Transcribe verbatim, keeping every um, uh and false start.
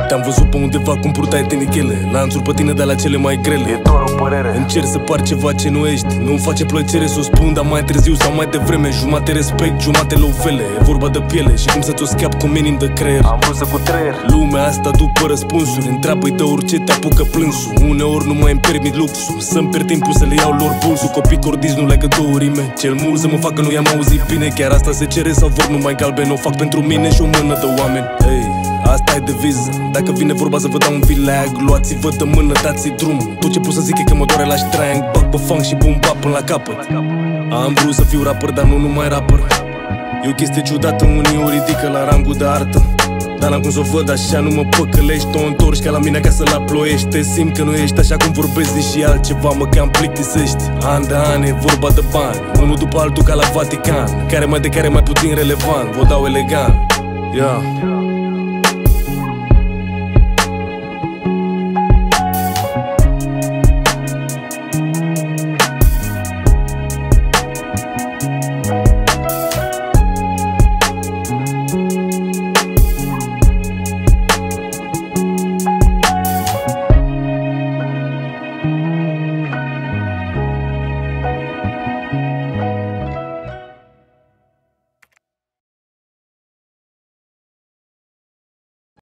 Te-am văzut pe undeva cum purtai tenichele, lanțuri pe tine de la cele mai grele. E doar o părere. Încerc să par ceva ce nu ești. Nu-mi face plăcere să o spun, dar mai târziu sau mai devreme. Jumate respect, jumate lovele. E vorba de piele și cum să ți-o scapi cu minim de creier. Am vrut să cu treier. Lumea asta după răspunsuri, întreabă-i de orice te apucă plânsul. Uneori nu mai îmi permit luxul să-mi pierd timpul să le iau lor pulsul. Copii cordiți nu legă două rime. Cel mult să mă facă nu i-am auzit bine. Chiar asta se cere sau vor numai galben? O fac pentru mine și o mână de oameni. Hey, asta e deviză. Dacă vine vorba să vă dau un vileag, luați-vă de mână, dați-i drum. Tot ce pot să zic e că mă doare la ștreang. Bag pe funk și bum bap până la capăt. Am vrut să fiu rapper, dar nu numai rapper. E o chestie ciudată, unii o ridică la rangul de artă. Dar n-am cum să o văd așa, nu mă păcălești. O întorci ca la mine acasă la Ploiești. Te simt că nu ești așa cum vorbezi, zici și altceva, mă cam plictisești. An de an e vorba de bani, unul după altul ca la Vatican. Care mai de care mai puțin relevant, vă dau elegant. Yeah.